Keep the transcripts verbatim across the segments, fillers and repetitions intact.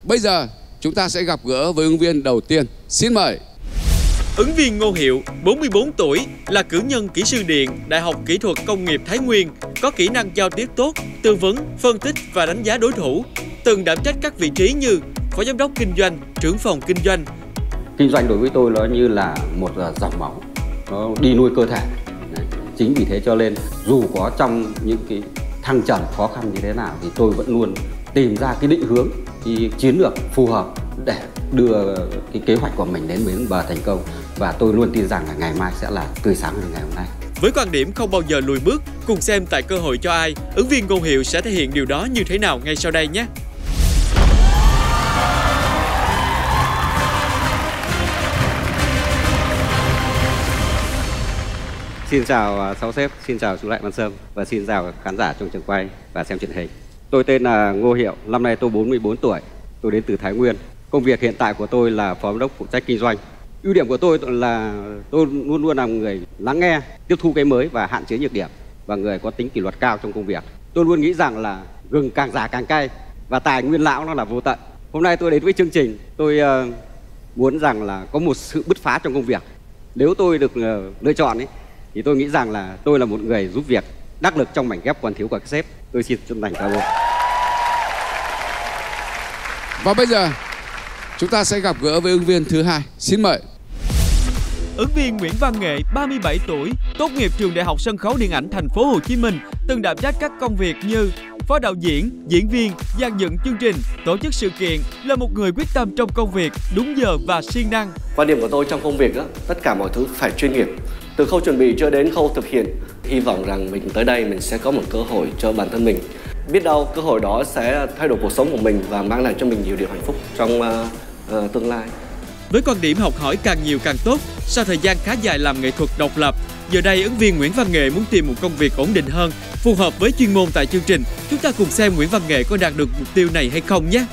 Bây giờ chúng ta sẽ gặp gỡ với ứng viên đầu tiên. Xin mời. Ứng viên Ngô Hiệu, bốn mươi bốn tuổi, là cử nhân kỹ sư điện, Đại học Kỹ thuật Công nghiệp Thái Nguyên, có kỹ năng giao tiếp tốt, tư vấn, phân tích và đánh giá đối thủ. Từng đảm trách các vị trí như phó giám đốc kinh doanh, trưởng phòng kinh doanh. Kinh doanh đối với tôi nó như là một dòng máu, nó đi nuôi cơ thể. Đấy. Chính vì thế cho nên dù có trong những cái thăng trầm khó khăn như thế nào thì tôi vẫn luôn tìm ra cái định hướng, cái chiến lược phù hợp để đưa cái kế hoạch của mình đến bến bờ thành công. Và tôi luôn tin rằng là ngày mai sẽ là tươi sáng hơn ngày hôm nay. Với quan điểm không bao giờ lùi bước, cùng xem tại Cơ hội cho ai, ứng viên Ngô Hiệu sẽ thể hiện điều đó như thế nào ngay sau đây nhé. Xin chào sáu sếp, xin chào chú Lại Văn Sâm và xin chào khán giả trong trường quay và xem truyền hình. Tôi tên là Ngô Hiệu, năm nay tôi bốn mươi bốn tuổi, tôi đến từ Thái Nguyên. Công việc hiện tại của tôi là phó giám đốc phụ trách kinh doanh. Ưu điểm của tôi là tôi luôn luôn là người lắng nghe, tiếp thu cái mới và hạn chế nhược điểm, và người có tính kỷ luật cao trong công việc. Tôi luôn nghĩ rằng là gừng càng già càng cay và tài nguyên lão nó là vô tận. Hôm nay tôi đến với chương trình, tôi uh, muốn rằng là có một sự bứt phá trong công việc. Nếu tôi được uh, lựa chọn ấy, thì tôi nghĩ rằng là tôi là một người giúp việc đắc lực trong mảnh ghép còn thiếu của các sếp. Tôi xin chân thành cảm ơn. Và bây giờ chúng ta sẽ gặp gỡ với ứng viên thứ hai. Xin mời. Ứng viên Nguyễn Văn Nghệ, ba mươi bảy tuổi, tốt nghiệp trường Đại học Sân khấu Điện ảnh Thành phố Hồ Chí Minh, từng đảm trách các công việc như phó đạo diễn, diễn viên, dàn dựng chương trình, tổ chức sự kiện, là một người quyết tâm trong công việc, đúng giờ và siêng năng. Quan điểm của tôi trong công việc đó, tất cả mọi thứ phải chuyên nghiệp, từ khâu chuẩn bị cho đến khâu thực hiện. Hy vọng rằng mình tới đây mình sẽ có một cơ hội cho bản thân mình. Biết đâu cơ hội đó sẽ thay đổi cuộc sống của mình và mang lại cho mình nhiều điều hạnh phúc trong uh, uh, tương lai. Với quan điểm học hỏi càng nhiều càng tốt, sau thời gian khá dài làm nghệ thuật độc lập, giờ đây ứng viên Nguyễn Văn Nghệ muốn tìm một công việc ổn định hơn, phù hợp với chuyên môn tại chương trình. Chúng ta cùng xem Nguyễn Văn Nghệ có đạt được mục tiêu này hay không nhé.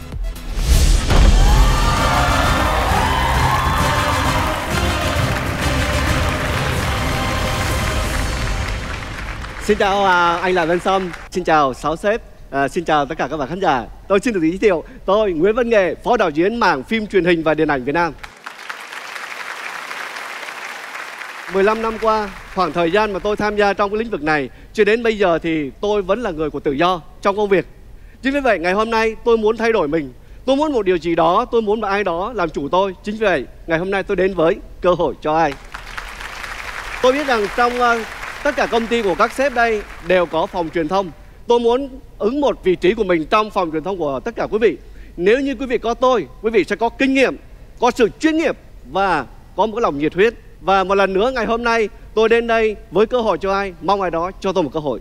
Xin chào à, anh Lại Văn Sâm, xin chào sáu sếp, à, xin chào tất cả các bạn khán giả. Tôi xin được giới thiệu, tôi Nguyễn Văn Nghệ, phó đạo diễn mảng phim truyền hình và điện ảnh Việt Nam. mười lăm năm qua, khoảng thời gian mà tôi tham gia trong cái lĩnh vực này, cho đến bây giờ thì tôi vẫn là người của tự do trong công việc. Chính vì vậy ngày hôm nay tôi muốn thay đổi mình, tôi muốn một điều gì đó, tôi muốn một ai đó làm chủ tôi. Chính vì vậy ngày hôm nay tôi đến với Cơ hội cho ai. Tôi biết rằng trong uh, tất cả công ty của các sếp đây đều có phòng truyền thông. Tôi muốn ứng một vị trí của mình trong phòng truyền thông của tất cả quý vị. Nếu như quý vị có tôi, quý vị sẽ có kinh nghiệm, có sự chuyên nghiệp và có một cái lòng nhiệt huyết. Và một lần nữa ngày hôm nay tôi đến đây với Cơ hội cho ai, mong ai đó cho tôi một cơ hội.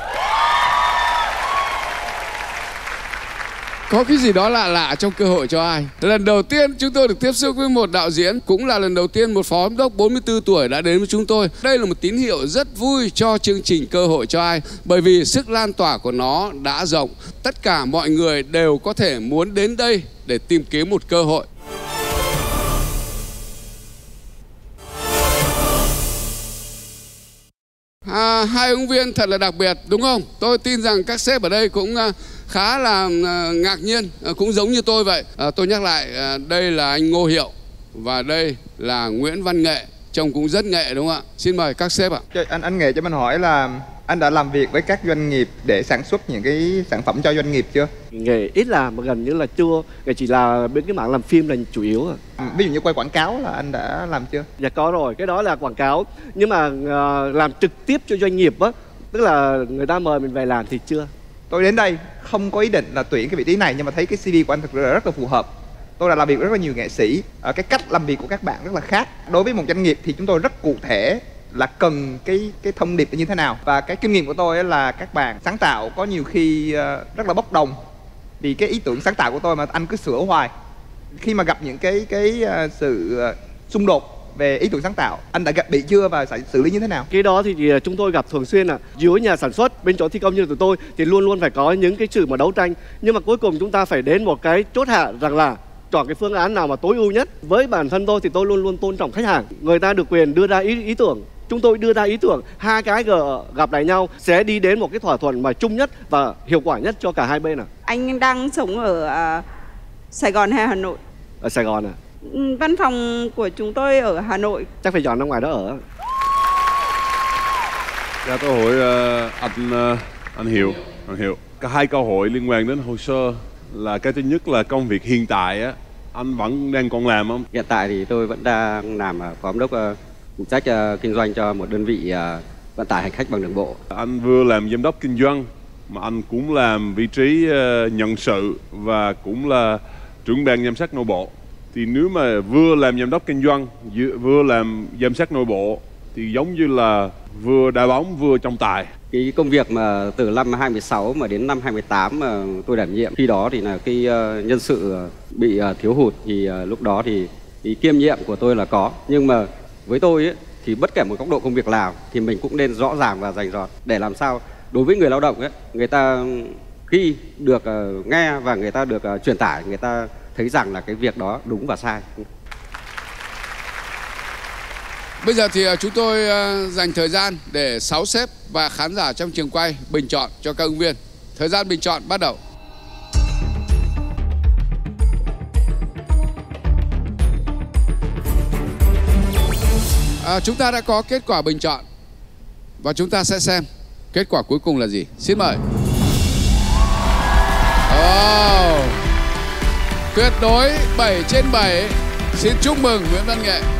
Có cái gì đó lạ lạ trong Cơ hội cho ai. Lần đầu tiên chúng tôi được tiếp xúc với một đạo diễn, cũng là lần đầu tiên một phó giám đốc bốn mươi tư tuổi đã đến với chúng tôi. Đây là một tín hiệu rất vui cho chương trình Cơ hội cho ai, bởi vì sức lan tỏa của nó đã rộng. Tất cả mọi người đều có thể muốn đến đây để tìm kiếm một cơ hội. À, hai ứng viên thật là đặc biệt đúng không? Tôi tin rằng các sếp ở đây cũng uh, khá là uh, ngạc nhiên, uh, cũng giống như tôi vậy. Uh, tôi nhắc lại, uh, đây là anh Ngô Hiệu và đây là Nguyễn Văn Nghệ, trông cũng rất nghệ đúng không ạ? Xin mời các sếp ạ. Anh anh Nghệ cho mình hỏi là anh đã làm việc với các doanh nghiệp để sản xuất những cái sản phẩm cho doanh nghiệp chưa? Nghề ít làm mà gần như là chưa, nghề chỉ là bên cái mảng làm phim là chủ yếu. À. Ví dụ như quay quảng cáo là anh đã làm chưa? Dạ có rồi, cái đó là quảng cáo. Nhưng mà uh, làm trực tiếp cho doanh nghiệp á, tức là người ta mời mình về làm thì chưa. Tôi đến đây không có ý định là tuyển cái vị trí này, nhưng mà thấy cái xê vê của anh thực sự là rất là phù hợp. Tôi đã làm việc với rất là nhiều nghệ sĩ, ở cái cách làm việc của các bạn rất là khác. Đối với một doanh nghiệp thì chúng tôi rất cụ thể là cần cái cái thông điệp như thế nào, và cái kinh nghiệm của tôi là các bạn sáng tạo có nhiều khi rất là bốc đồng vì cái ý tưởng sáng tạo của tôi mà anh cứ sửa hoài. Khi mà gặp những cái cái sự xung đột về ý tưởng sáng tạo, anh đã gặp bị chưa và sẽ xử lý như thế nào? Cái đó thì chúng tôi gặp thường xuyên là dưới nhà sản xuất, bên chỗ thi công như tụi tôi thì luôn luôn phải có những cái sự mà đấu tranh, nhưng mà cuối cùng chúng ta phải đến một cái chốt hạ rằng là chọn cái phương án nào mà tối ưu nhất. Với bản thân tôi thì tôi luôn luôn tôn trọng khách hàng, người ta được quyền đưa ra ý ý tưởng, chúng tôi đưa ra ý tưởng, hai cái gặp lại nhau sẽ đi đến một cái thỏa thuận mà chung nhất và hiệu quả nhất cho cả hai bên. À, anh đang sống ở uh, Sài Gòn hay Hà Nội? Ở Sài Gòn à? Ừ, văn phòng của chúng tôi ở Hà Nội. Chắc phải chọn ra ngoài đó ở. Dạ, tôi hỏi uh, anh uh, anh Hiệu, anh Hiệu. Cả hai câu hỏi liên quan đến hồ sơ là cái thứ nhất là công việc hiện tại á, anh vẫn đang còn làm không? Hiện tại thì tôi vẫn đang làm uh, phó giám đốc uh, phụ trách uh, kinh doanh cho một đơn vị uh, vận tải hành khách bằng đường bộ. Anh vừa làm giám đốc kinh doanh mà anh cũng làm vị trí uh, nhân sự và cũng là trưởng ban giám sát nội bộ. Thì nếu mà vừa làm giám đốc kinh doanh vừa làm giám sát nội bộ thì giống như là vừa đá bóng vừa trọng tài. Cái công việc mà từ năm hai mươi sáu mà đến năm hai mươi tám mà tôi đảm nhiệm, khi đó thì là cái uh, nhân sự bị uh, thiếu hụt thì uh, lúc đó thì cái kiêm nhiệm của tôi là có. Nhưng mà với tôi ấy, thì bất kể một góc độ công việc nào thì mình cũng nên rõ ràng và rành rọt để làm sao đối với người lao động ấy, người ta khi được uh, nghe và người ta được uh, truyền tải, người ta thấy rằng là cái việc đó đúng và sai. Bây giờ thì chúng tôi dành thời gian để sáu sếp và khán giả trong trường quay bình chọn cho các ứng viên. Thời gian bình chọn bắt đầu. À, chúng ta đã có kết quả bình chọn và chúng ta sẽ xem kết quả cuối cùng là gì. Xin mời. Oh, tuyệt đối bảy trên bảy. Xin chúc mừng Nguyễn Văn Nghệ.